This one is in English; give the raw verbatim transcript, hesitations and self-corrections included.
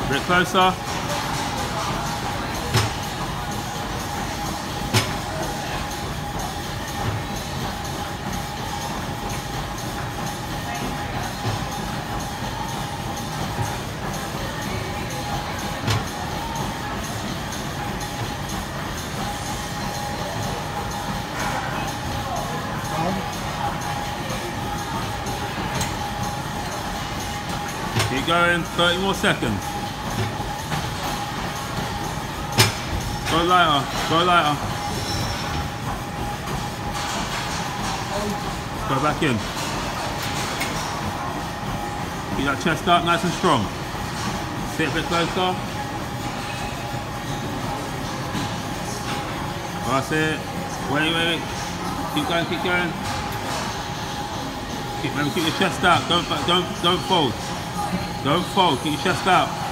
A bit closer. Keep going, thirty more seconds. Go lighter, go lighter. Go back in. Keep that chest up, nice and strong. Sit a bit closer. That's it. Wait, wait, wait. Keep going, keep going. Keep, remember, keep your chest out. Don't, don't, don't fold. Don't fold. Keep your chest out.